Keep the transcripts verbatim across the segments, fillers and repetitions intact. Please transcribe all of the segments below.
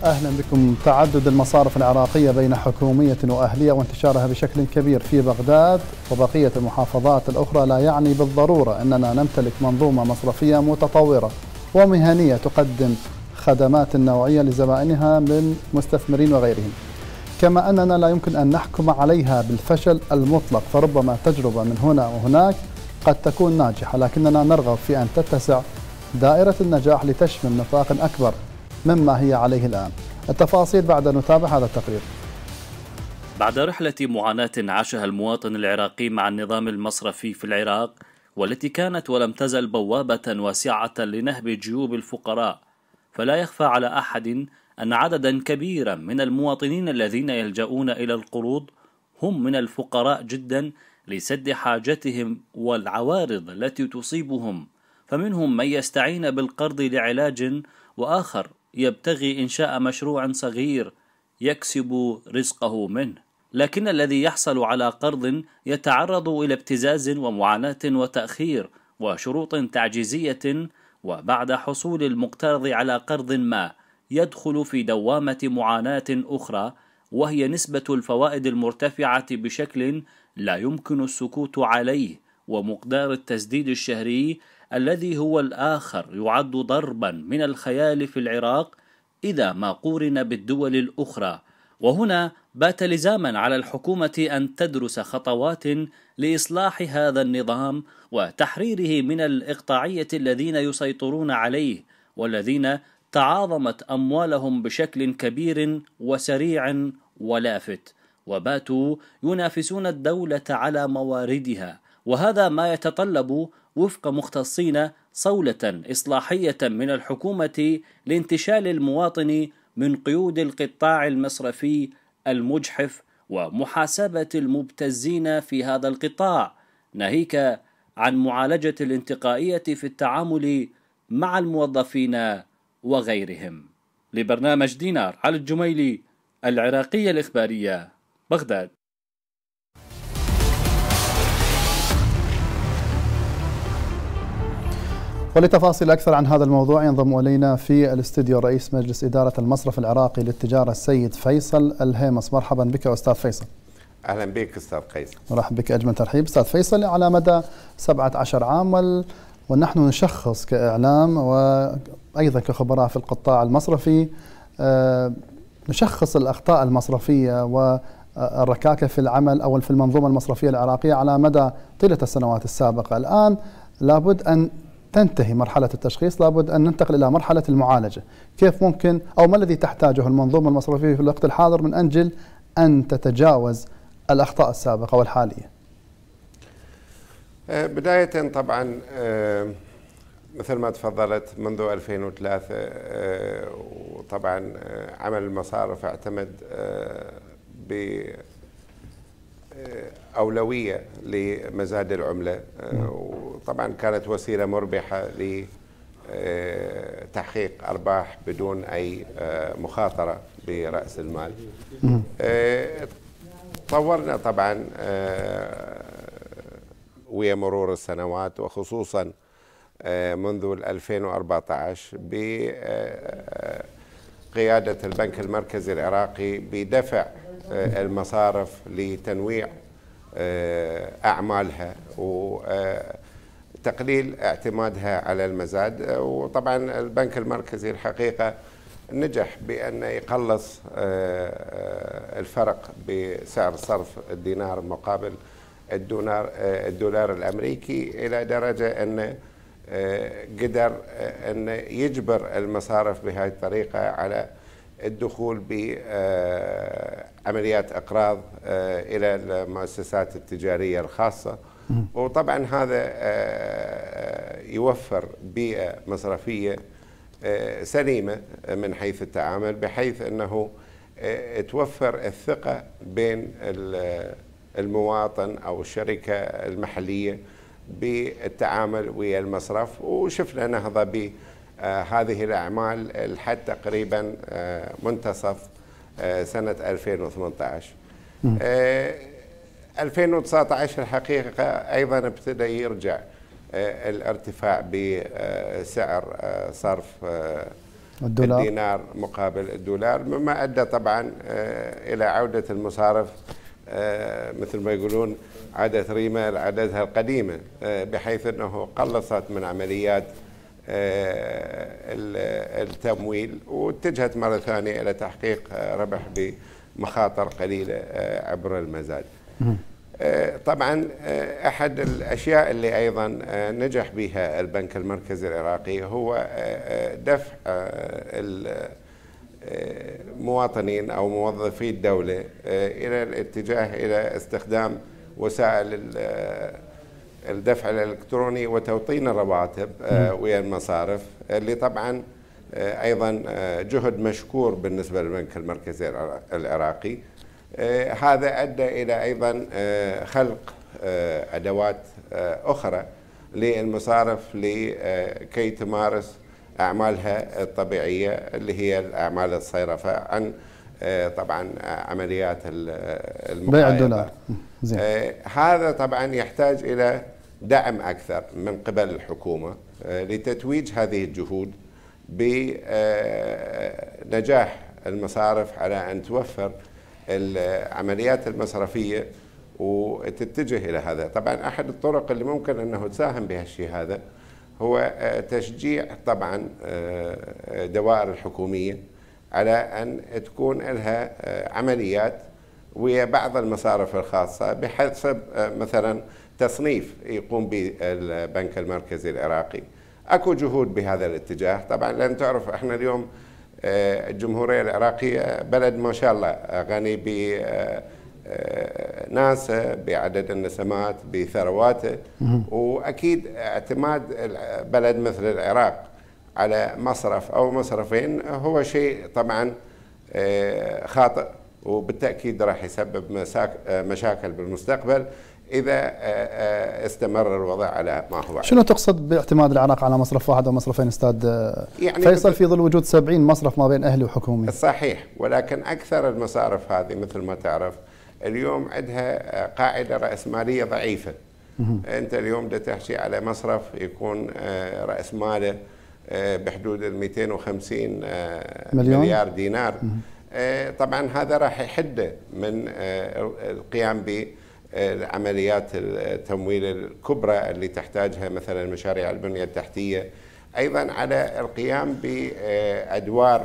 أهلا بكم. تعدد المصارف العراقية بين حكومية وأهلية وانتشارها بشكل كبير في بغداد وبقية المحافظات الأخرى لا يعني بالضرورة أننا نمتلك منظومة مصرفية متطورة ومهنية تقدم خدمات نوعية لزبائنها من مستثمرين وغيرهم، كما أننا لا يمكن أن نحكم عليها بالفشل المطلق، فربما تجربة من هنا وهناك قد تكون ناجحة، لكننا نرغب في أن تتسع دائرة النجاح لتشمل نطاق أكبر مما هي عليه الآن. التفاصيل بعد أن نتابع هذا التقرير. بعد رحلة معاناة عاشها المواطن العراقي مع النظام المصرفي في العراق، والتي كانت ولم تزل بوابة واسعة لنهب جيوب الفقراء، فلا يخفى على أحد أن عددا كبيرا من المواطنين الذين يلجؤون إلى القروض هم من الفقراء جدا لسد حاجتهم والعوارض التي تصيبهم، فمنهم من يستعين بالقرض لعلاج، وآخر يبتغي إنشاء مشروع صغير يكسب رزقه منه. لكن الذي يحصل على قرض يتعرض إلى ابتزاز ومعاناة وتأخير وشروط تعجيزية، وبعد حصول المقترض على قرض ما يدخل في دوامة معاناة أخرى، وهي نسبة الفوائد المرتفعة بشكل لا يمكن السكوت عليه، ومقدار التسديد الشهري الذي هو الآخر يعد ضربا من الخيال في العراق إذا ما قورن بالدول الأخرى. وهنا بات لزاما على الحكومة أن تدرس خطوات لإصلاح هذا النظام وتحريره من الإقطاعية الذين يسيطرون عليه، والذين تعاظمت أموالهم بشكل كبير وسريع ولافت، وباتوا ينافسون الدولة على مواردها. وهذا ما يتطلب وفق مختصين صولة إصلاحية من الحكومة لانتشال المواطن من قيود القطاع المصرفي المجحف ومحاسبة المبتزين في هذا القطاع، ناهيك عن معالجة الانتقائية في التعامل مع الموظفين وغيرهم. لبرنامج دينار علي الجميلي، العراقية الإخبارية، بغداد. ولتفاصيل أكثر عن هذا الموضوع ينضم إلينا في الاستوديو رئيس مجلس إدارة المصرف العراقي للتجارة السيد فيصل الهيمس. مرحبا بك أستاذ فيصل. أهلا بك أستاذ قيس. مرحبا بك، أجمل ترحيب أستاذ فيصل. على مدى سبعة عشر عام وال... ونحن نشخص كإعلام وأيضا كخبراء في القطاع المصرفي، آه نشخص الأخطاء المصرفية والركاكة في العمل أو في المنظومة المصرفية العراقية على مدى طيلة السنوات السابقة. الآن لابد أن تنتهي مرحلة التشخيص، لابد أن ننتقل إلى مرحلة المعالجة. كيف ممكن أو ما الذي تحتاجه المنظومة المصرفية في الوقت الحاضر من أجل أن تتجاوز الأخطاء السابقة والحالية؟ بداية طبعا مثل ما تفضلت منذ ألفين وثلاثة وطبعا عمل المصارف اعتمد بأولوية لمزاد العملة، وطبعا كانت وسيلة مربحة لتحقيق أرباح بدون أي مخاطرة برأس المال. طورنا طبعا ويا مرور السنوات، وخصوصا منذ ألفين وأربعة عشر بقيادة البنك المركزي العراقي بدفع المصارف لتنويع أعمالها وتقليل اعتمادها على المزاد. وطبعا البنك المركزي الحقيقة نجح بأن يقلص الفرق بسعر صرف الدينار مقابل الدولار الدولار الأمريكي إلى درجة أن قدر أن يجبر المصارف بهذه الطريقة على الدخول بعمليات إقراض إلى المؤسسات التجارية الخاصة. وطبعا هذا يوفر بيئة مصرفية سليمة من حيث التعامل، بحيث أنه توفر الثقة بين المواطن أو الشركة المحلية بالتعامل ويا المصرف. وشفنا نهضة بهذه الأعمال لحد تقريبا منتصف سنة ألفين وثمانية عشر. ألفين وتسعة عشر الحقيقة أيضا ابتدأ يرجع الارتفاع بسعر صرف الدولار. الدينار مقابل الدولار، مما أدى طبعا إلى عودة المصارف مثل ما يقولون عادة ريما لعادتها القديمة، بحيث أنه قلصت من عمليات التمويل واتجهت مرة ثانية إلى تحقيق ربح بمخاطر قليلة عبر المزاد. طبعا أحد الأشياء اللي أيضا نجح بها البنك المركزي العراقي هو دفع المواطنين أو موظفي الدولة إلى الاتجاه إلى استخدام وسائل الدفع الإلكتروني وتوطين الرواتب ويا المصارف، اللي طبعا أيضا جهد مشكور بالنسبة للبنك المركزي العراقي. هذا أدى إلى أيضا خلق أدوات أخرى للمصارف لكي تمارس أعمالها الطبيعية اللي هي الأعمال الصيرفة عن طبعا عمليات المقايضة. بيع الدولار. زين. هذا طبعا يحتاج إلى دعم أكثر من قبل الحكومة لتتويج هذه الجهود بنجاح المصارف على أن توفر العمليات المصرفية وتتجه إلى هذا. طبعا أحد الطرق اللي ممكن أنه تساهم بهالشيء هذا هو تشجيع طبعا دوائر الحكومية على أن تكون لها عمليات ويا بعض المصارف الخاصة بحسب مثلا تصنيف يقوم به البنك المركزي العراقي. أكو جهود بهذا الاتجاه. طبعا لأن تعرف احنا اليوم الجمهورية العراقية بلد ما شاء الله غني بناسه، بعدد النسمات، بثرواته، وأكيد اعتماد بلد مثل العراق على مصرف أو مصرفين هو شيء طبعا خاطئ، وبالتأكيد راح يسبب مشاكل بالمستقبل إذا استمر الوضع على ما هو. شنو تقصد باعتماد العراق على مصرف واحد أو مصرفين أستاذ يعني فيصل في ظل وجود سبعين مصرف ما بين أهلي وحكومي؟ صحيح، ولكن أكثر المصارف هذه مثل ما تعرف اليوم عندها قاعدة رأسمالية ضعيفة. أنت اليوم دا تحكي على مصرف يكون رأس ماله بحدود ال مئتين وخمسين مليار دينار. طبعا هذا راح يحد من القيام بالعمليات التمويل الكبرى اللي تحتاجها مثلا مشاريع البنية التحتية، أيضا على القيام بأدوار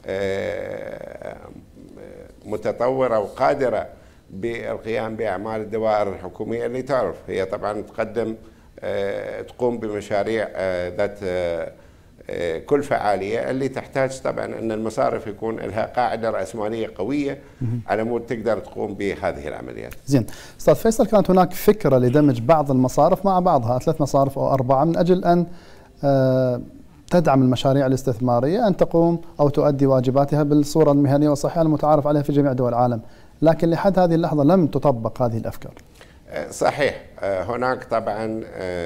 متطورة وقادرة بالقيام بأعمال الدوائر الحكومية اللي تعرف هي طبعا تقدم تقوم بمشاريع ذات كل فعالية اللي تحتاج طبعا أن المصارف يكون لها قاعدة رأسمالية قوية على مود تقدر تقوم بهذه العمليات. زين، أستاذ فيصل، كانت هناك فكرة لدمج بعض المصارف مع بعضها، ثلاث مصارف أو أربعة، من أجل أن تدعم المشاريع الاستثمارية أن تقوم أو تؤدي واجباتها بالصورة المهنية والصحيحة المتعارف عليها في جميع دول العالم، لكن لحد هذه اللحظة لم تطبق هذه الأفكار. صحيح، هناك طبعا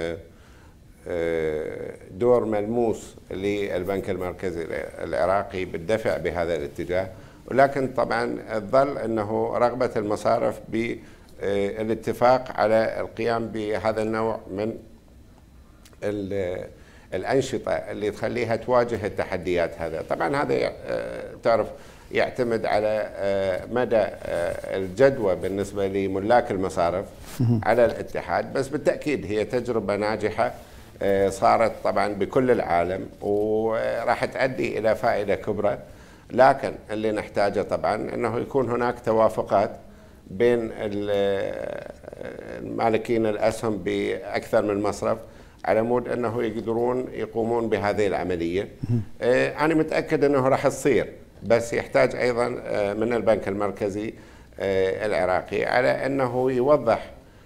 دور ملموس للبنك المركزي العراقي بالدفع بهذا الاتجاه، ولكن طبعا تظل أنه رغبة المصارف بالاتفاق على القيام بهذا النوع من الأنشطة اللي تخليها تواجه التحديات. هذا طبعا هذا تعرف يعتمد على مدى الجدوى بالنسبة لملاك المصارف على الاتحاد، بس بالتأكيد هي تجربة ناجحة صارت طبعا بكل العالم وراح تؤدي إلى فائدة كبرى. لكن اللي نحتاجه طبعا أنه يكون هناك توافقات بين المالكين الأسهم بأكثر من مصرف على مود أنه يقدرون يقومون بهذه العملية. أنا متأكد أنه راح تصير، بس يحتاج أيضا من البنك المركزي العراقي على أنه يوضح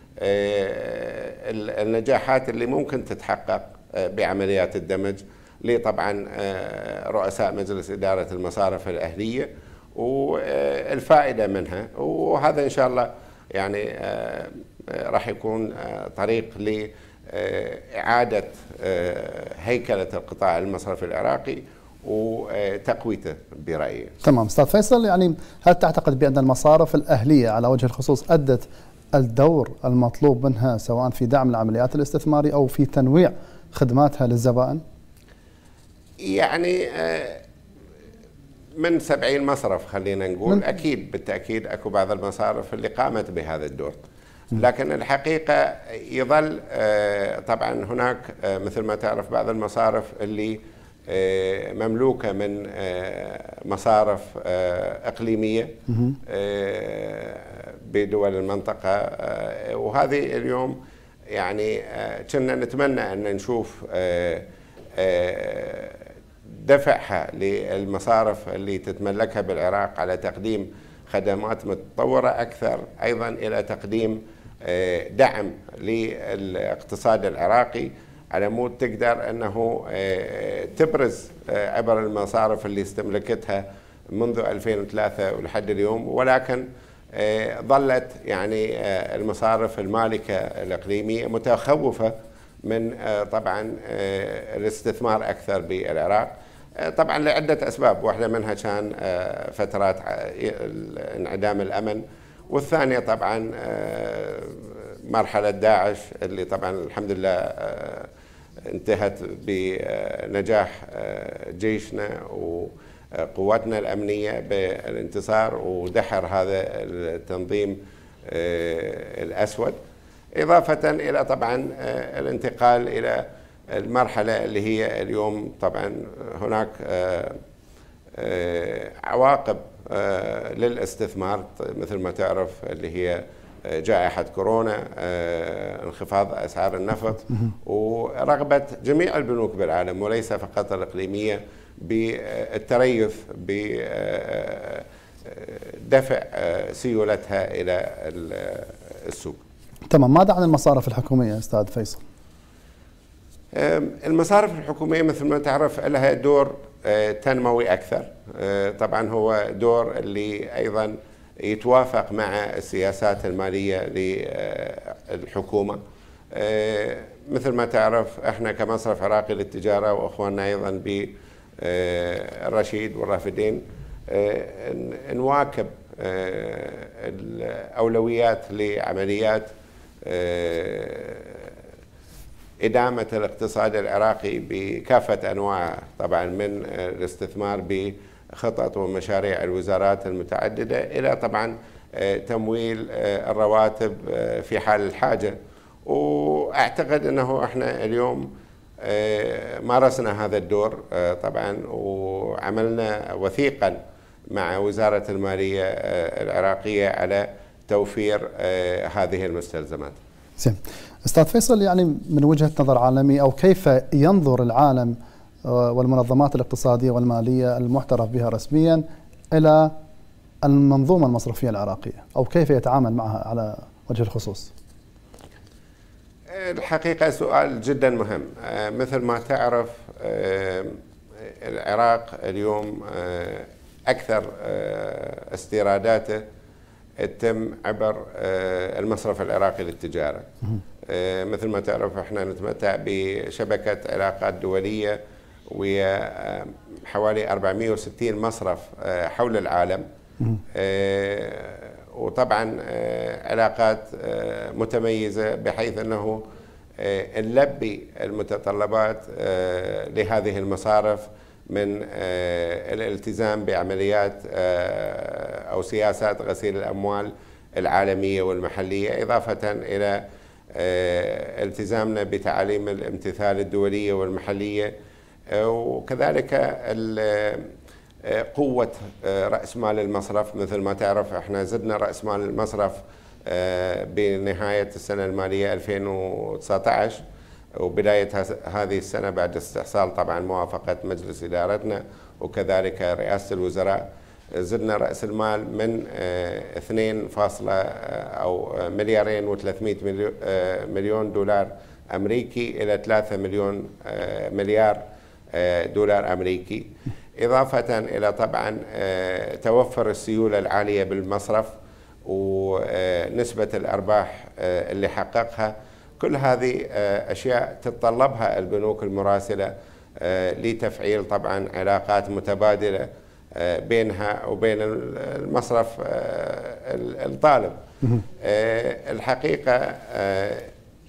النجاحات اللي ممكن تتحقق بعمليات الدمج لطبعا رؤساء مجلس إدارة المصارف الأهلية والفائدة منها، وهذا إن شاء الله يعني راح يكون طريق لإعادة هيكلة القطاع المصرفي العراقي وتقويته برأيي. تمام أستاذ فيصل، يعني هل تعتقد بأن المصارف الأهلية على وجه الخصوص أدت الدور المطلوب منها سواء في دعم العمليات الاستثمارية أو في تنويع خدماتها للزبائن؟ يعني من سبعين مصرف خلينا نقول. أكيد بالتأكيد أكو بعض المصارف اللي قامت بهذا الدور، لكن الحقيقة يظل طبعا هناك مثل ما تعرف بعض المصارف اللي مملوكة من مصارف إقليمية بدول المنطقة، وهذه اليوم يعني كنا نتمنى أن نشوف دفعها للمصارف اللي تتملكها بالعراق على تقديم خدمات متطورة أكثر، أيضا إلى تقديم دعم للاقتصاد العراقي على مود تقدر أنه تبرز عبر المصارف اللي استملكتها منذ ألفين وثلاثة ولحد اليوم. ولكن ظلت يعني المصارف المالكة الإقليمية متخوفة من طبعا الاستثمار أكثر بالعراق، طبعا لعدة أسباب، واحدة منها كان فترات انعدام الأمن، والثانية طبعا مرحلة داعش اللي طبعا الحمد لله انتهت بنجاح جيشنا وقواتنا الأمنية بالانتصار ودحر هذا التنظيم الأسود، إضافة إلى طبعا الانتقال إلى المرحلة اللي هي اليوم طبعا هناك عواقب للاستثمار مثل ما تعرف اللي هي جائحة كورونا، انخفاض أسعار النفط، ورغبة جميع البنوك بالعالم وليس فقط الإقليمية بالتريث بدفع سيولتها إلى السوق. تمام. ماذا عن المصارف الحكومية أستاذ فيصل؟ المصارف الحكومية مثل ما تعرف لها دور تنموي أكثر، طبعا هو دور اللي أيضا يتوافق مع السياسات المالية للحكومة. مثل ما تعرف احنا كمصرف عراقي للتجارة واخواننا ايضا بالرشيد والرافدين نواكب الأولويات لعمليات إدامة الاقتصاد العراقي بكافة أنواعه، طبعا من الاستثمار بخطط ومشاريع الوزارات المتعددة إلى طبعا تمويل الرواتب في حال الحاجة. وأعتقد أنه إحنا اليوم مارسنا هذا الدور طبعا وعملنا وثيقا مع وزارة المالية العراقية على توفير هذه المستلزمات. زين. أستاذ فيصل، يعني من وجهة نظر عالمي أو كيف ينظر العالم والمنظمات الاقتصادية والمالية المعترف بها رسميا إلى المنظومة المصرفية العراقية، أو كيف يتعامل معها على وجه الخصوص؟ الحقيقة سؤال جدا مهم. مثل ما تعرف العراق اليوم أكثر استيراداته تتم عبر المصرف العراقي للتجارة. مثل ما تعرف احنا نتمتع بشبكة علاقات دولية ويا حوالي أربعمئة وستين مصرف حول العالم، وطبعا علاقات متميزة بحيث أنه نلبي المتطلبات لهذه المصارف من الالتزام بعمليات أو سياسات غسيل الأموال العالمية والمحلية، إضافة إلى التزامنا بتعاليم الامتثال الدولية والمحلية، وكذلك قوة رأس مال المصرف. مثل ما تعرف احنا زدنا رأس مال المصرف بنهاية السنة المالية ألفين وتسعة عشر وبداية هذه السنة بعد استحصال طبعا موافقة مجلس إدارتنا وكذلك رئاسة الوزراء، زدنا رأس المال من اثنين فاصلة أو مليارين وثلاثمئة مليون دولار أمريكي إلى ثلاثة مليون مليار دولار أمريكي، إضافة إلى طبعا توفر السيولة العالية بالمصرف ونسبة الأرباح اللي حققها. كل هذه أشياء تتطلبها البنوك المراسلة لتفعيل طبعا علاقات متبادلة بينها وبين المصرف الطالب. الحقيقة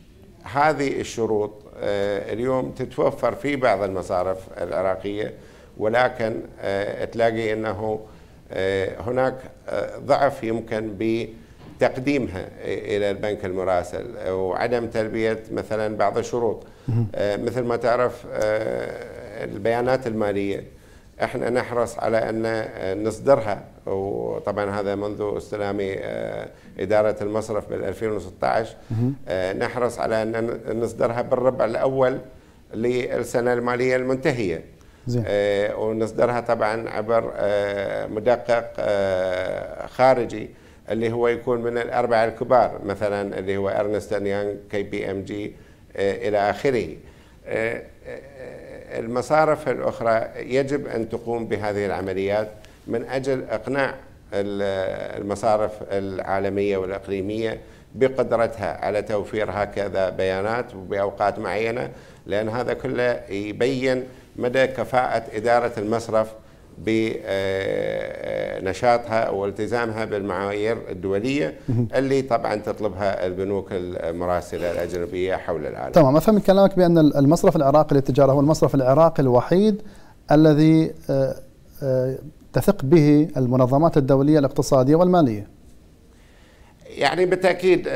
هذه الشروط اليوم تتوفر في بعض المصارف العراقية، ولكن تلاقي أنه هناك ضعف يمكن بتقديمها إلى البنك المراسل وعدم تلبية مثلا بعض الشروط. مثل ما تعرف البيانات المالية احنا نحرص على أن نصدرها، وطبعا هذا منذ استلامي إدارة المصرف بال ألفين وستة عشر نحرص على أن نصدرها بالربع الأول للسنة المالية المنتهية. زين. آه ونصدرها طبعا عبر آه مدقق آه خارجي اللي هو يكون من الأربعة الكبار، مثلا اللي هو أرنست أند يونغ، كي بي إم جي آه إلى آخره. آه المصارف الأخرى يجب أن تقوم بهذه العمليات من أجل إقناع المصارف العالمية والإقليمية بقدرتها على توفير هكذا بيانات وبأوقات معينة، لأن هذا كله يبين مدى كفاءة إدارة المصرف بنشاطها والتزامها بالمعايير الدولية اللي طبعا تطلبها البنوك المراسلة الأجنبية حول العالم. تمام. أفهم من كلامك بأن المصرف العراقي للتجارة هو المصرف العراقي الوحيد الذي تثق به المنظمات الدولية الاقتصادية والمالية. يعني بالتأكيد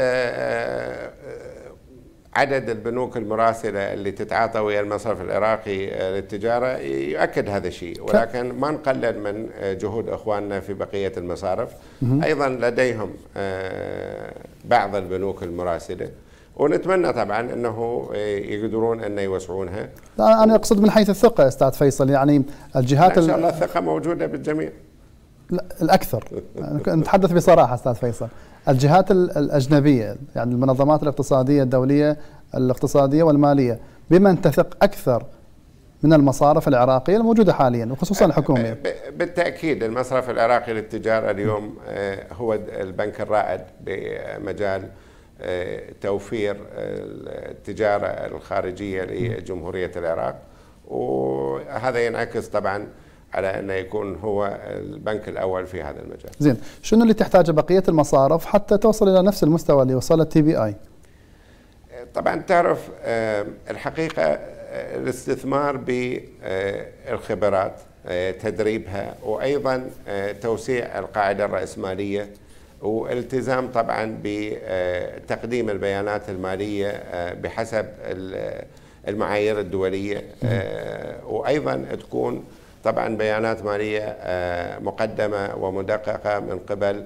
عدد البنوك المراسلة اللي تتعاطى ويا المصرف العراقي للتجارة يؤكد هذا الشيء، ولكن ما نقلل من جهود أخواننا في بقية المصارف. أيضا لديهم بعض البنوك المراسلة ونتمنى طبعا أنه يقدرون أن يوسعونها. لا أنا أقصد من حيث الثقة أستاذ فيصل، يعني الجهات إن شاء الله الثقة موجودة بالجميع. لا الأكثر نتحدث بصراحة أستاذ فيصل، الجهات الأجنبية يعني المنظمات الاقتصادية الدولية الاقتصادية والمالية بمن تثق أكثر من المصارف العراقية الموجودة حاليا وخصوصا الحكومية؟ بالتأكيد المصرف العراقي للتجارة اليوم هو البنك الرائد بمجال توفير التجارة الخارجية لجمهورية العراق، وهذا ينعكس طبعا على أنه يكون هو البنك الأول في هذا المجال. زين، شنو اللي تحتاجه بقية المصارف حتى توصل إلى نفس المستوى اللي وصل التي بي آي؟ طبعا تعرف الحقيقة الاستثمار بالخبرات، تدريبها، وأيضا توسيع القاعدة الرأسمالية، والالتزام طبعا بتقديم البيانات المالية بحسب المعايير الدولية، وأيضا تكون طبعا بيانات مالية مقدمة ومدققة من قبل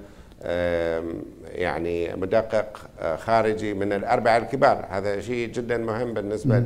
يعني مدقق خارجي من الأربعة الكبار. هذا شيء جدا مهم بالنسبة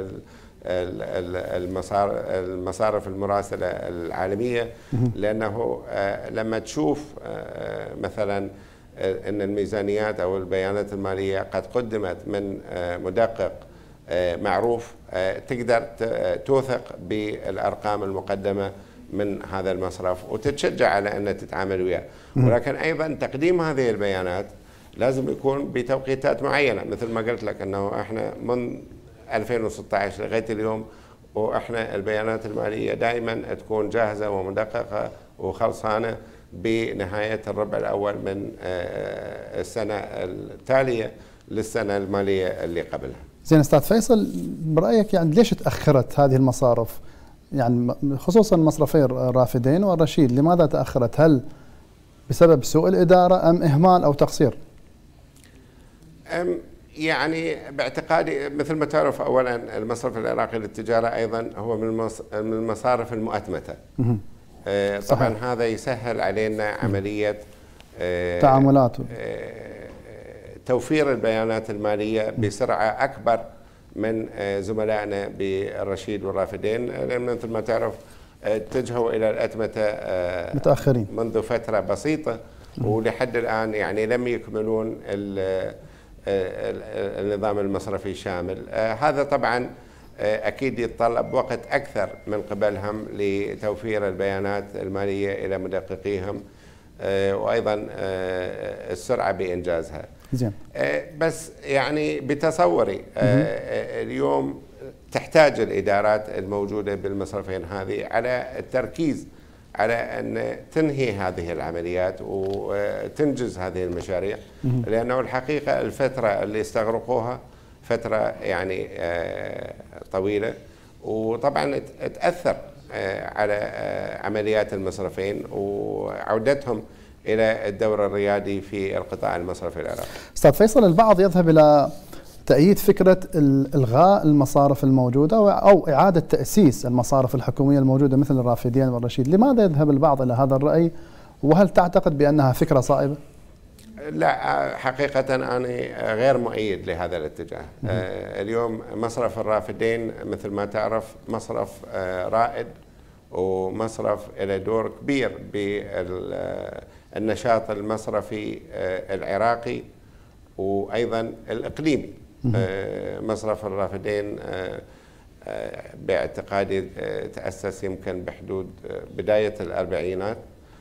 للمصارف المراسلة العالمية، لأنه لما تشوف مثلا أن الميزانيات أو البيانات المالية قد قدمت من مدقق معروف، تقدر توثق بالأرقام المقدمة من هذا المصرف وتتشجع على أن تتعامل وياه. ولكن أيضا تقديم هذه البيانات لازم يكون بتوقيتات معينة، مثل ما قلت لك أنه إحنا من ألفين وستة عشر لغاية اليوم وإحنا البيانات المالية دائما تكون جاهزة ومدققة وخلصانة بنهاية الربع الأول من السنة التالية للسنة المالية اللي قبلها. زين أستاذ فيصل، برأيك يعني ليش تأخرت هذه المصارف، يعني خصوصا مصرفي الرافدين والرشيد، لماذا تأخرت؟ هل بسبب سوء الإدارة أم إهمال أو تقصير؟ أم يعني باعتقادي مثل ما تعرف، أولا المصرف العراقي للتجارة أيضا هو من المصارف المؤتمتة. آه طبعا صحيح. هذا يسهل علينا عملية آه تعاملاته، آه توفير البيانات المالية بسرعة أكبر من زملائنا بالرشيد والرافدين، لأن مثل ما تعرف اتجهوا إلى الأتمتة متأخرين منذ فترة بسيطة، ولحد الآن يعني لم يكملون النظام المصرفي الشامل. هذا طبعا أكيد يتطلب وقت أكثر من قبلهم لتوفير البيانات المالية إلى مدققيهم، وأيضا السرعة بإنجازها. زين. بس يعني بتصوري اليوم تحتاج الإدارات الموجودة بالمصرفين هذه على التركيز على أن تنهي هذه العمليات وتنجز هذه المشاريع، لأنه الحقيقة الفترة اللي استغرقوها فترة يعني طويلة، وطبعا تأثر على عمليات المصرفين وعودتهم إلى الدور الريادي في القطاع المصرفي العراقي. أستاذ فيصل، البعض يذهب إلى تأييد فكرة إلغاء المصارف الموجودة أو إعادة تأسيس المصارف الحكومية الموجودة مثل الرافدين والرشيد. لماذا يذهب البعض إلى هذا الرأي، وهل تعتقد بأنها فكرة صائبة؟ لا، حقيقة أنا غير مؤيد لهذا الاتجاه. اليوم مصرف الرافدين مثل ما تعرف مصرف رائد ومصرف له دور كبير بالنشاط المصرفي العراقي وأيضا الإقليمي. مصرف الرافدين باعتقادي تأسس يمكن بحدود بداية الأربعينات،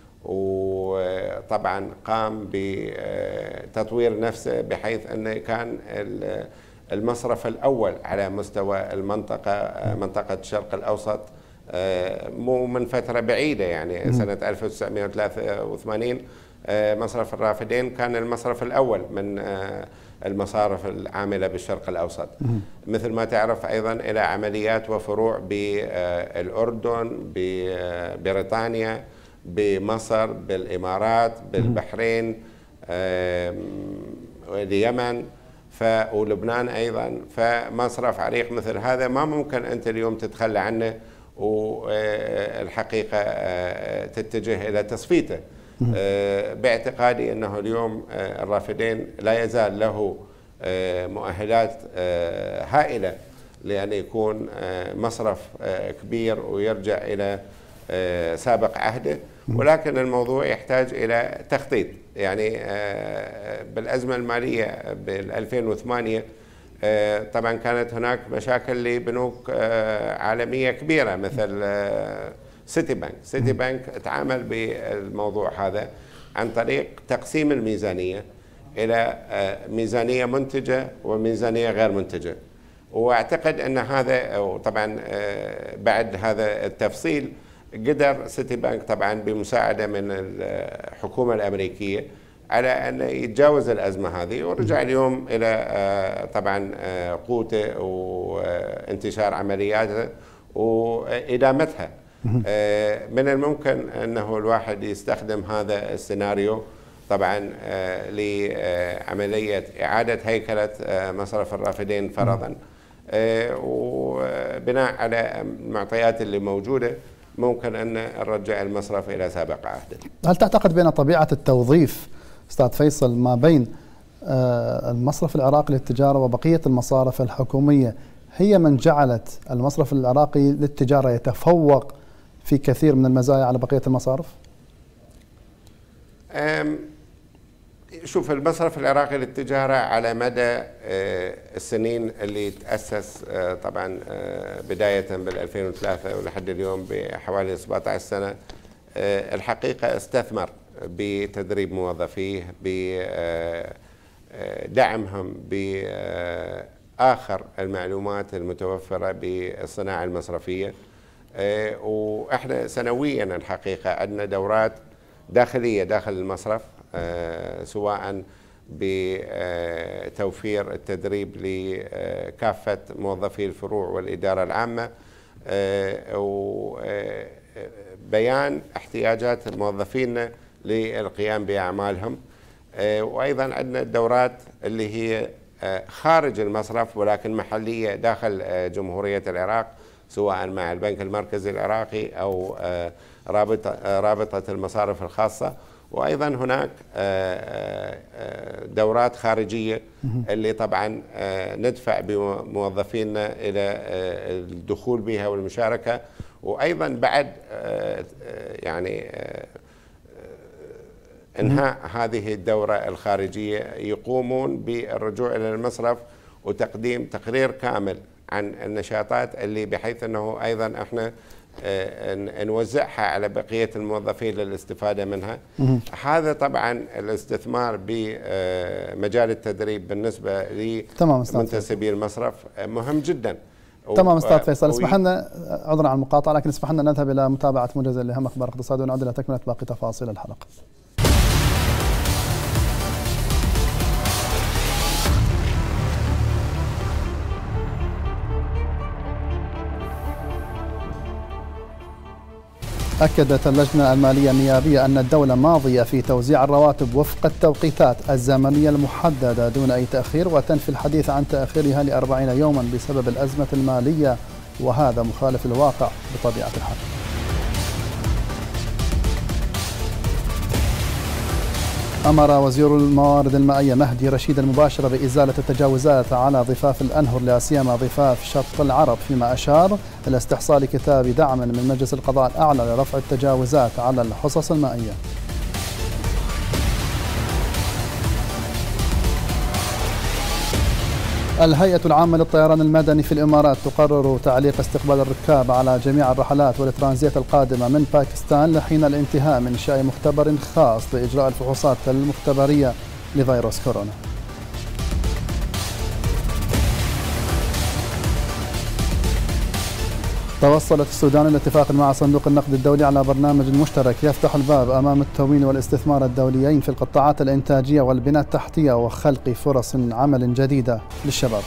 وطبعا قام بتطوير نفسه بحيث أنه كان المصرف الأول على مستوى المنطقة منطقة الشرق الأوسط، مو من فترة بعيدة يعني سنة ألف وتسعمئة وثلاثة وثمانين مصرف الرافدين كان المصرف الأول من المصارف العاملة بالشرق الأوسط. مثل ما تعرف أيضا إلى عمليات وفروع بالأردن، ببريطانيا، بمصر، بالإمارات، بالبحرين، واليمن ولبنان أيضا. فمصرف عريق مثل هذا ما ممكن أنت اليوم تتخلى عنه والحقيقة تتجه إلى تصفيته. باعتقادي أنه اليوم الرافدين لا يزال له مؤهلات هائلة لأن يكون مصرف كبير ويرجع إلى سابق عهده، ولكن الموضوع يحتاج إلى تخطيط. يعني بالأزمة المالية بال ألفين وثمانية طبعا كانت هناك مشاكل لبنوك عالمية كبيرة مثل سيتي بانك. سيتي بانك تعامل بالموضوع هذا عن طريق تقسيم الميزانية إلى ميزانية منتجة وميزانية غير منتجة، واعتقد أن هذا، وطبعا بعد هذا التفصيل قدر سيتي بانك طبعا بمساعدة من الحكومة الأمريكية على أن يتجاوز الأزمة هذه، ورجع اليوم إلى طبعا قوته وانتشار عملياته وإدامتها. من الممكن أنه الواحد يستخدم هذا السيناريو طبعا لعملية إعادة هيكلة مصرف الرافدين فرضا، وبناء على المعطيات اللي موجودة ممكن أن نرجع المصرف إلى سابق عهده. هل تعتقد بأن طبيعة التوظيف أستاذ فيصل ما بين المصرف العراقي للتجارة وبقية المصارف الحكومية هي من جعلت المصرف العراقي للتجارة يتفوق في كثير من المزايا على بقية المصارف؟ شوف، المصرف العراقي للتجارة على مدى السنين اللي تأسس طبعا بداية بال ألفين وثلاثة ولحد اليوم بحوالي سبعة عشر سنة، الحقيقة استثمر بتدريب موظفيه، بدعمهم بآخر المعلومات المتوفرة بالصناعة المصرفية. وإحنا سنويا الحقيقة عندنا دورات داخلية داخل المصرف، سواء بتوفير التدريب لكافة موظفي الفروع والإدارة العامة، وبيان احتياجات موظفينا للقيام بأعمالهم. وأيضا عندنا الدورات اللي هي خارج المصرف ولكن محلية داخل جمهورية العراق، سواء مع البنك المركزي العراقي أو رابطة رابطة المصارف الخاصة. وأيضا هناك دورات خارجية اللي طبعا ندفع بموظفينا إلى الدخول بها والمشاركة. وأيضا بعد يعني انهاء هذه الدورة الخارجية يقومون بالرجوع إلى المصرف وتقديم تقرير كامل عن النشاطات اللي بحيث أنه أيضا احنا نوزعها على بقية الموظفين للاستفادة منها. هذا طبعا الاستثمار بمجال التدريب بالنسبة لمنتسبي المصرف مهم جدا. تمام أستاذ فيصل، اسمح لنا عذرا عن المقاطعة، لكن اسمح لنا نذهب إلى متابعة موجز لأهم أخبار الاقتصاد ونعود إلى تكملة باقي تفاصيل الحلقة. أكدت اللجنة المالية النيابية أن الدولة ماضية في توزيع الرواتب وفق التوقيتات الزمنية المحددة دون أي تأخير، وتنفي الحديث عن تأخيرها لأربعين يوما بسبب الأزمة المالية، وهذا مخالف للواقع بطبيعة الحال. أمر وزير الموارد المائية مهدي رشيد المباشرة بإزالة التجاوزات على ضفاف الأنهر لا سيما ضفاف شط العرب، فيما أشار إلى استحصال كتاب دعم من مجلس القضاء الأعلى لرفع التجاوزات على الحصص المائية. الهيئة العامة للطيران المدني في الإمارات تقرر تعليق استقبال الركاب على جميع الرحلات والترانزيت القادمة من باكستان لحين الانتهاء من إنشاء مختبر خاص لإجراء الفحوصات المختبرية لفيروس كورونا. توصلت السودان إلى اتفاق مع صندوق النقد الدولي على برنامج مشترك يفتح الباب أمام التموين والاستثمار الدوليين في القطاعات الإنتاجية والبنى التحتية وخلق فرص عمل جديدة للشباب.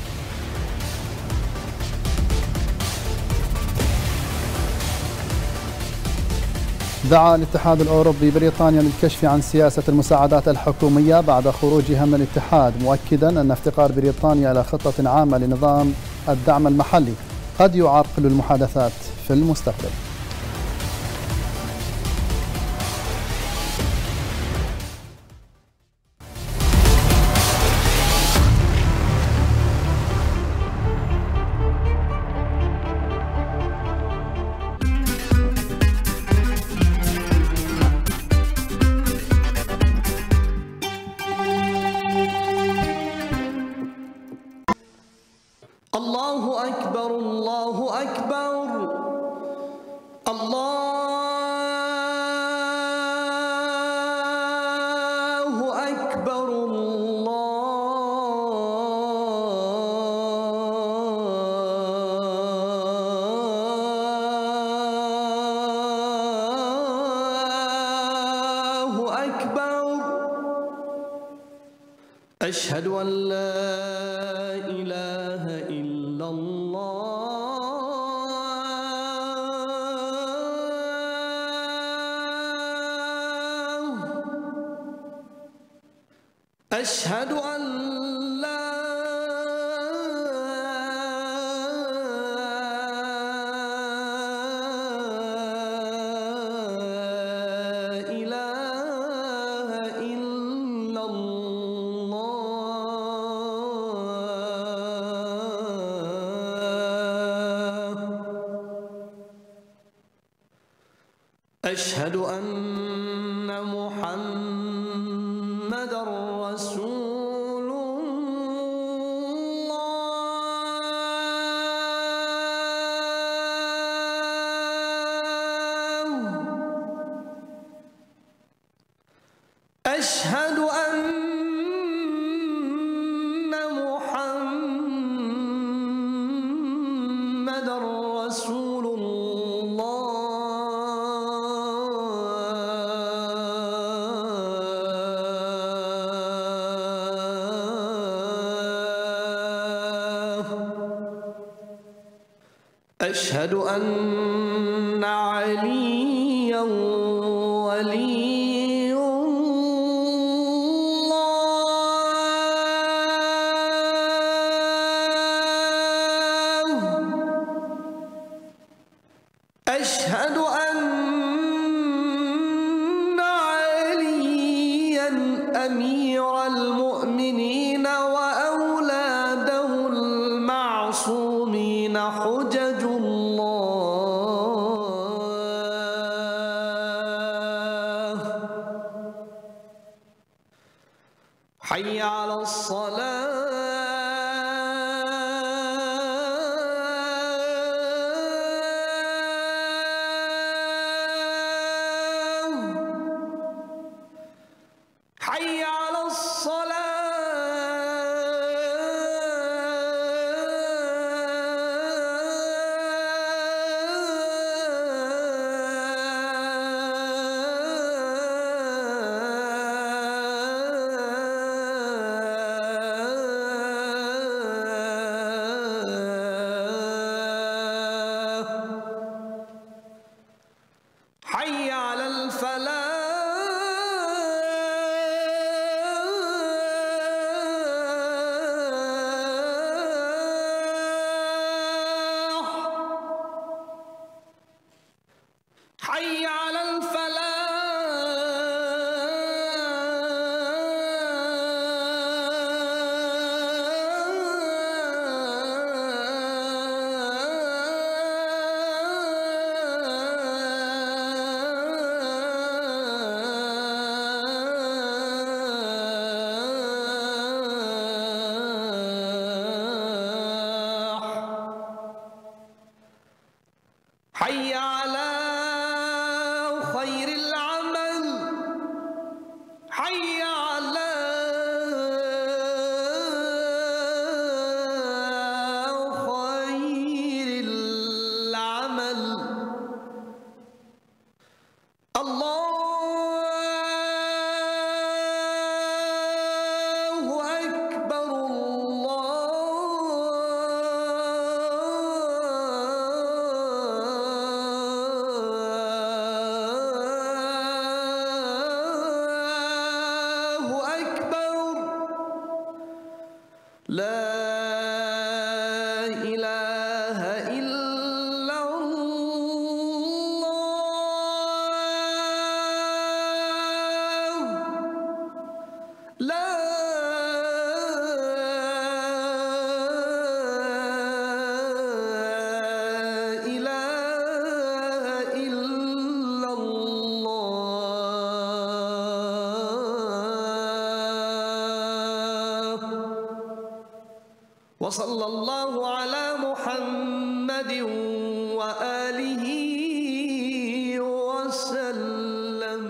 دعا الاتحاد الأوروبي بريطانيا للكشف عن سياسة المساعدات الحكومية بعد خروجها من الاتحاد، مؤكدا أن افتقار بريطانيا إلى خطة عامة لنظام الدعم المحلي قد يعرقل المحادثات في المستقبل. الله أكبر الله أكبر الله أكبر الله أكبر. أشهد أن لا إله إلا الله. أشهد أن لا إله إلا الله. أشهد أن محمدًا رسول الله. أشهد أن محمدًا رسول الله. أشهد أن عليا ولي الله. أشهد أن عليا أمير المؤمنين وأولاده المعصومين حجج الله. لا إله إلا الله لا إله إلا الله وصلى الله على محمد وآله وسلم.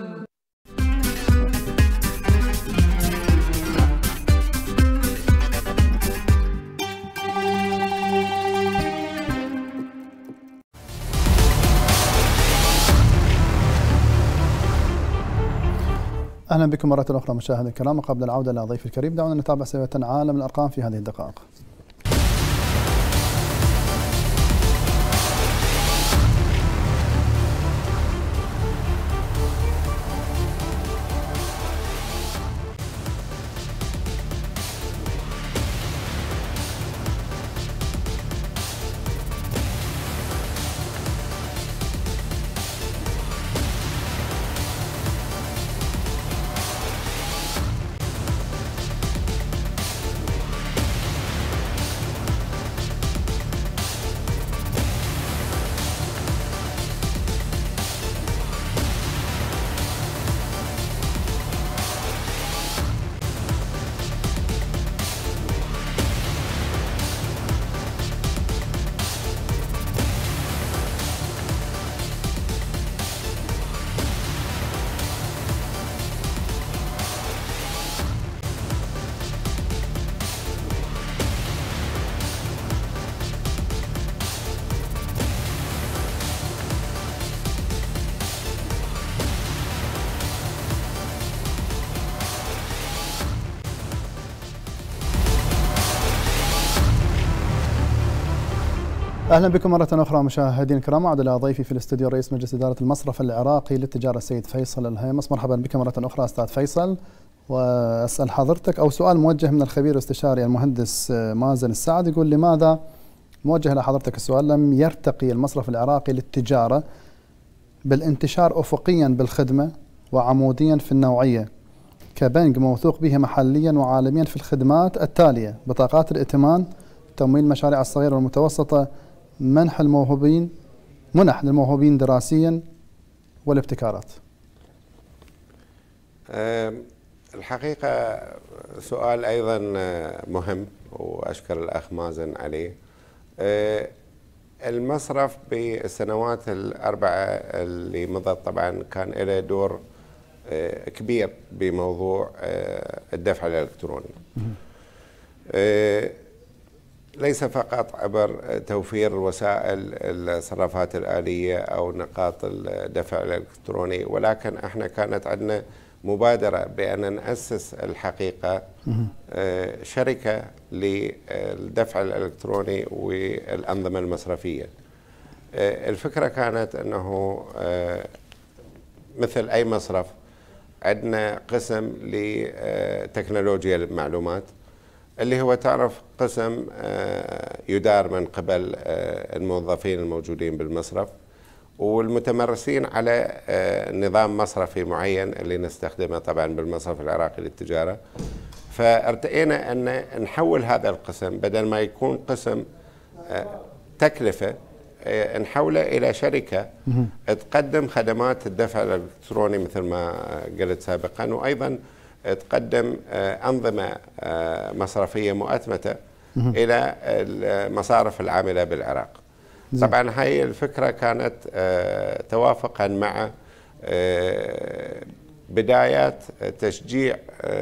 أهلا بكم مرة أخرى مشاهدينا الكرام. قبل العودة إلى ضيف الكريم دعونا نتابع سوية عالم الأرقام في هذه الدقائق. أهلا بكم مرة أخرى مشاهدينا الكرام. أعود إلى ضيفي في الاستوديو رئيس مجلس إدارة المصرف العراقي للتجارة السيد فيصل الهيمس. مرحبا بك مرة أخرى أستاذ فيصل. وأسأل حضرتك أو سؤال موجه من الخبير الاستشاري المهندس مازن السعد، يقول لماذا موجه لحضرتك السؤال لم يرتقي المصرف العراقي للتجارة بالانتشار أفقيا بالخدمة وعموديا في النوعية كبنك موثوق به محليا وعالميا في الخدمات التالية: بطاقات الائتمان، تمويل المشاريع الصغيرة والمتوسطة، منح الموهوبين منح للموهوبين دراسيا والابتكارات؟ الحقيقة سؤال أيضا مهم وأشكر الأخ مازن عليه. المصرف بالسنوات الأربعة اللي مضت طبعا كان له دور كبير بموضوع الدفع الإلكتروني، ليس فقط عبر توفير وسائل الصرافات الآلية أو نقاط الدفع الإلكتروني، ولكن احنا كانت عندنا مبادرة بأن نأسس الحقيقة شركة للدفع الإلكتروني والأنظمة المصرفية. الفكرة كانت أنه مثل أي مصرف عندنا قسم لتكنولوجيا المعلومات اللي هو تعرف قسم يدار من قبل الموظفين الموجودين بالمصرف والمتمرسين على نظام مصرفي معين اللي نستخدمه طبعا بالمصرف العراقي للتجارة. فارتئينا أن نحول هذا القسم بدل ما يكون قسم تكلفة نحوله إلى شركة تقدم خدمات الدفع الإلكتروني مثل ما قلت سابقا، وأيضا تقدم أنظمة مصرفية مؤتمتة إلى المصارف العاملة بالعراق. طبعا هاي الفكرة كانت توافقا مع بدايات تشجيع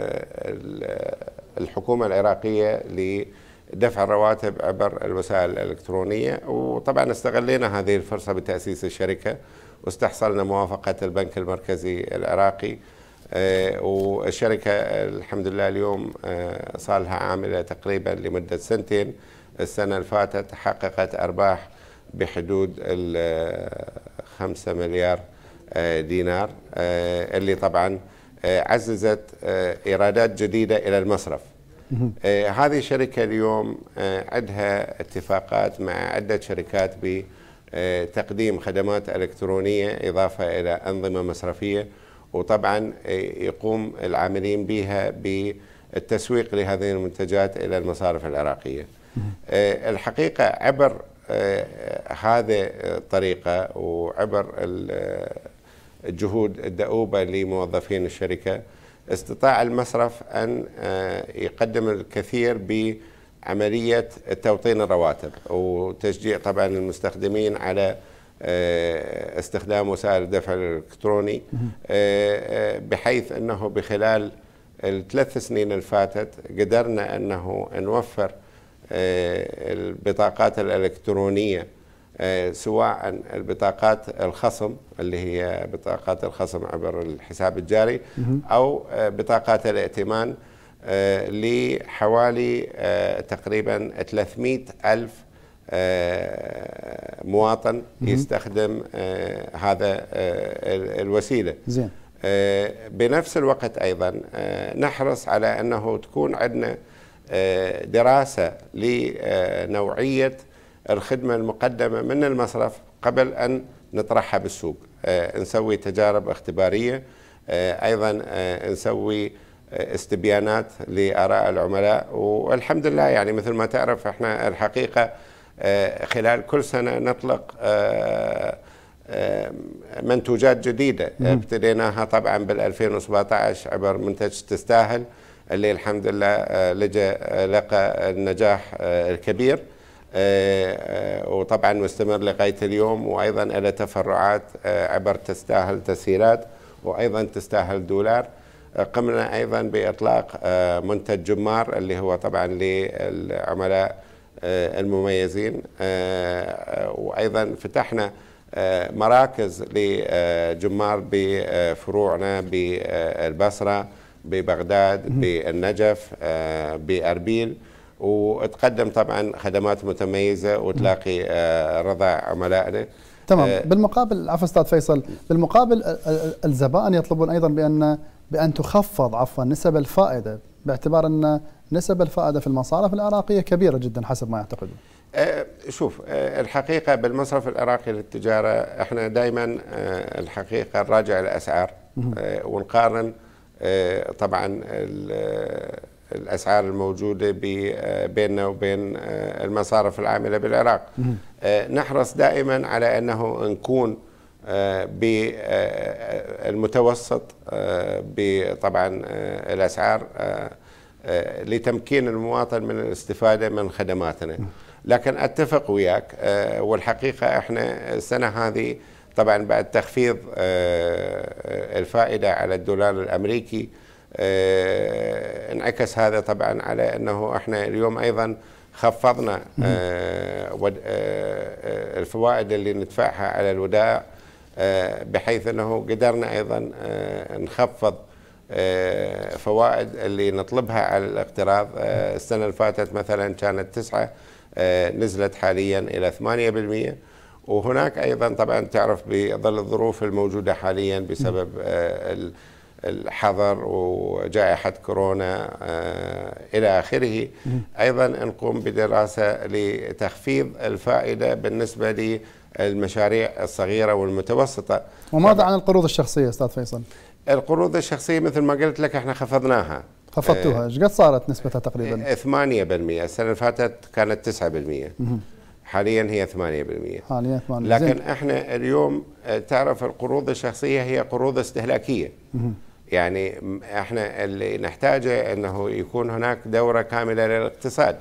الحكومة العراقية لدفع الرواتب عبر الوسائل الإلكترونية، وطبعا استغلينا هذه الفرصة بتأسيس الشركة واستحصلنا موافقة البنك المركزي العراقي. والشركة الحمد لله اليوم صار لها عاملة تقريبا لمدة سنتين. السنة اللي فاتت حققت أرباح بحدود الخمسة مليار دينار، اللي طبعا عززت إيرادات جديدة إلى المصرف. آه هذه الشركة اليوم آه عندها اتفاقات مع عدة شركات بتقديم خدمات إلكترونية إضافة إلى أنظمة مصرفية، وطبعا يقوم العاملين بها بالتسويق لهذه المنتجات إلى المصارف العراقية. آه الحقيقة عبر آه هذه الطريقة وعبر الجهود الدؤوبة لموظفين الشركة استطاع المصرف أن يقدم الكثير بعملية توطين الرواتب وتشجيع طبعا المستخدمين على استخدام وسائل الدفع الإلكتروني، بحيث أنه بخلال الثلاث سنين الفاتت قدرنا أنه نوفر البطاقات الإلكترونية، سواء البطاقات الخصم اللي هي بطاقات الخصم عبر الحساب الجاري أو بطاقات الائتمان لحوالي تقريبا ثلاثمئة ألف مواطن يستخدم هذا الوسيلة. زين. بنفس الوقت أيضا نحرص على أنه تكون عندنا دراسة لنوعية الخدمة المقدمة من المصرف قبل أن نطرحها بالسوق. آه نسوي تجارب اختبارية، آه أيضا آه نسوي استبيانات لآراء العملاء، والحمد لله يعني مثل ما تعرف احنا الحقيقة آه خلال كل سنة نطلق آه آه منتوجات جديدة. ابتديناها طبعا بال ألفين وسبعة عشر عبر منتج تستاهل اللي الحمد لله آه لجأ لقى النجاح آه الكبير، آه آه وطبعا مستمر لغاية اليوم، وأيضا له تفرعات آه عبر تستاهل تسهيلات وأيضا تستاهل دولار. آه قمنا أيضا بإطلاق آه منتج جمار اللي هو طبعا للعملاء آه المميزين، آه وأيضا فتحنا آه مراكز لجمار بفروعنا بالبصرة، ببغداد، بالنجف، آه بأربيل، وتقدم طبعا خدمات متميزة وتلاقي رضا عملائنا. تمام. آه بالمقابل عفوا استاذ فيصل، بالمقابل الزبائن يطلبون ايضا بان بان تخفض عفوا نسب الفائدة، باعتبار ان نسب الفائدة في المصارف العراقية كبيرة جدا حسب ما يعتقدون. آه شوف، آه الحقيقة بالمصرف العراقي للتجارة احنا دائما آه الحقيقة نراجع الاسعار آه ونقارن آه طبعا الأسعار الموجودة بيننا وبين المصارف العاملة بالعراق. نحرص دائما على أنه نكون بالمتوسط بطبعا الأسعار لتمكين المواطن من الاستفادة من خدماتنا. لكن أتفق وياك، والحقيقة احنا السنة هذه طبعا بعد تخفيض الفائدة على الدولار الأمريكي آه انعكس هذا طبعا على أنه احنا اليوم أيضا خفضنا آه ود آه الفوائد اللي ندفعها على الودائع، آه بحيث أنه قدرنا أيضا آه نخفض آه فوائد اللي نطلبها على الاقتراض. آه السنة اللي فاتت مثلا كانت تسعة، آه نزلت حاليا إلى ثمانية بالمئة. وهناك أيضا طبعا تعرف بظل الظروف الموجودة حاليا بسبب آه الحظر وجائحة كورونا آه إلى آخره، أيضا نقوم بدراسة لتخفيض الفائدة بالنسبة للمشاريع الصغيرة والمتوسطة. وماذا عن القروض الشخصية أستاذ فيصل؟ القروض الشخصية مثل ما قلت لك احنا خفضناها. خفضتوها، ايش آه قد صارت نسبتها تقريبا؟ ثمانية بالمئة، السنة اللي فاتت كانت تسعة بالمئة. حاليا هي ثمانية بالمئة. حاليا ثمانية. لكن زين. احنا اليوم تعرف القروض الشخصية هي قروض استهلاكية. يعني احنا اللي نحتاجه انه يكون هناك دورة كاملة للاقتصاد،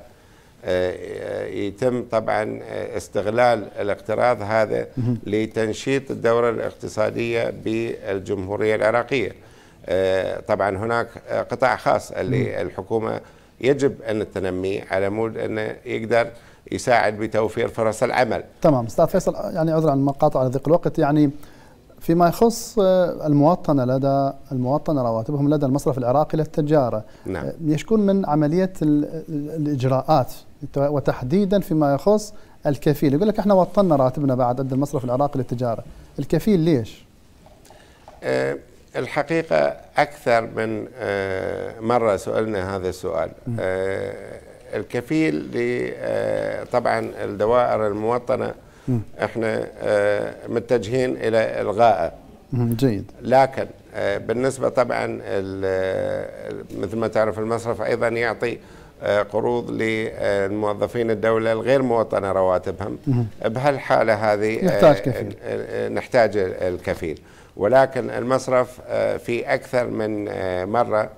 يتم طبعا استغلال الاقتراض هذا لتنشيط الدورة الاقتصادية بالجمهورية العراقية. طبعا هناك قطاع خاص اللي الحكومة يجب ان تنميه على مود انه يقدر يساعد بتوفير فرص العمل. تمام استاذ فيصل، يعني عذرا عن المقاطعة لضيق الوقت، يعني فيما يخص المواطنة لدى المواطنة رواتبهم لدى المصرف العراقي للتجارة، نعم. يشكون من عملية الإجراءات وتحديدا فيما يخص الكفيل. يقول لك احنا وطننا راتبنا بعد عند المصرف العراقي للتجارة، الكفيل ليش؟ أه الحقيقة أكثر من مرة سئلنا هذا السؤال. الكفيل طبعا الدوائر الموطنة احنا متجهين إلى إلغائه. جيد. لكن بالنسبة طبعا مثل ما تعرف المصرف أيضا يعطي قروض للموظفين الدولة الغير موطنة رواتبهم. بهالحالة هذه نحتاج كفيل. نحتاج الكفيل، ولكن المصرف في أكثر من مرة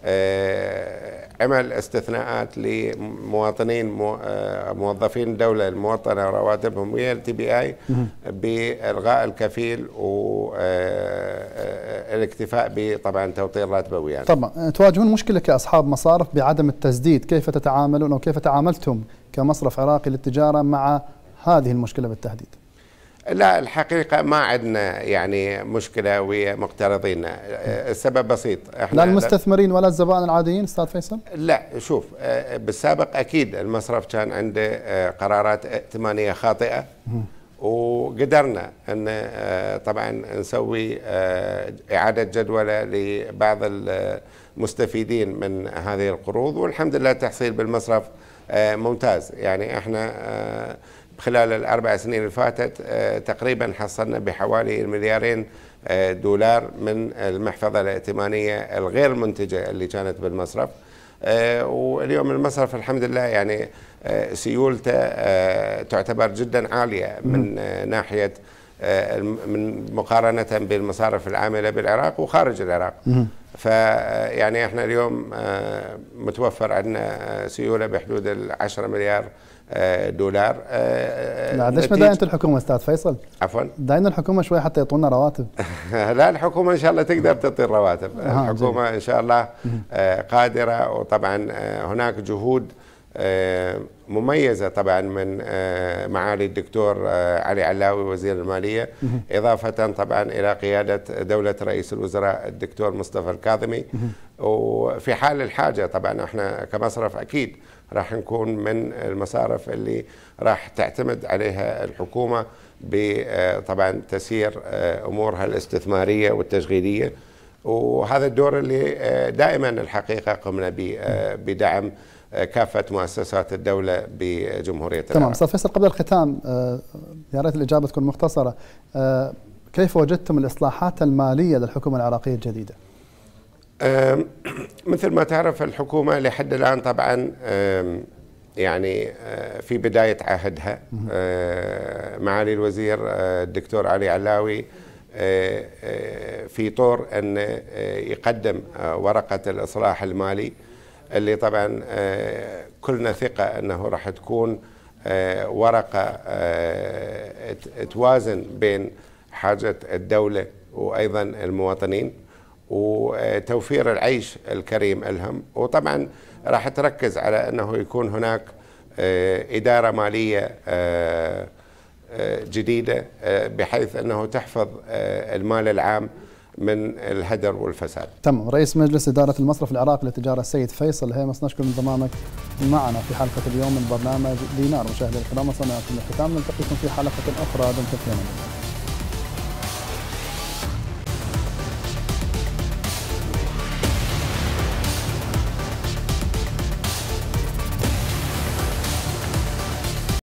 عمل استثناءات لمواطنين موظفين الدولة الموطنة رواتبهم ويا ال تي بي آي بإلغاء الكفيل والاكتفاء بطبعا توطين راتبه ويانا. طبعا تواجهون مشكلة كأصحاب مصارف بعدم التسديد، كيف تتعاملون أو كيف تعاملتم كمصرف عراقي للتجارة مع هذه المشكلة بالتحديد؟ لا الحقيقة ما عندنا يعني مشكلة ويا مقترضينا. السبب بسيط، احنا لا المستثمرين ولا الزبائن العاديين استاذ فيصل؟ لا شوف، بالسابق اكيد المصرف كان عنده قرارات ائتمانية خاطئة وقدرنا ان طبعا نسوي اعادة جدولة لبعض المستفيدين من هذه القروض، والحمد لله التحصيل بالمصرف ممتاز. يعني احنا خلال الأربع سنين اللي فاتت تقريبا حصلنا بحوالي المليارين دولار من المحفظة الائتمانية الغير منتجة اللي كانت بالمصرف. واليوم المصرف الحمد لله يعني سيولته تعتبر جدا عالية من ناحية من مقارنة بالمصارف العاملة بالعراق وخارج العراق. فيعني احنا اليوم متوفر عندنا سيولة بحدود العشرة مليار دولار. لا ليش ما داينت الحكومة استاذ فيصل؟ عفوا؟ داينا الحكومة شوي حتى يعطونا رواتب. لا الحكومة ان شاء الله تقدر تعطي الرواتب. الحكومة ان شاء الله قادرة، وطبعا هناك جهود مميزة طبعا من معالي الدكتور علي علاوي وزير المالية، إضافة طبعا إلى قيادة دولة رئيس الوزراء الدكتور مصطفى الكاظمي. وفي حال الحاجة طبعا احنا كمصرف أكيد راح نكون من المصارف اللي راح تعتمد عليها الحكومة بطبعا تسيير أمورها الاستثمارية والتشغيلية، وهذا الدور اللي دائما الحقيقة قمنا به بدعم كافة مؤسسات الدولة بجمهورية العراق. تمام أستاذ فيصل، قبل الختام يا ريت الإجابة تكون مختصرة، كيف وجدتم الإصلاحات المالية للحكومة العراقية الجديدة؟ مثل ما تعرف الحكومة لحد الآن طبعا يعني في بداية عهدها معالي الوزير الدكتور علي علاوي في طور أن يقدم ورقة الإصلاح المالي اللي طبعا كلنا ثقة أنه راح تكون ورقة توازن بين حاجة الدولة وأيضا المواطنين وتوفير العيش الكريم لهم، وطبعا راح تركز على أنه يكون هناك إدارة مالية جديدة بحيث أنه تحفظ المال العام من الهدر والفساد. تمام. رئيس مجلس إدارة المصرف العراقي للتجارة السيد فيصل هيمس، نشكر انضمامك معنا في حلقة اليوم من برنامج دينار. مشاهدينا الكرام وصلنا إلى الختام، نلتقيكم في حلقة أخرى، دمتم في أمان الله.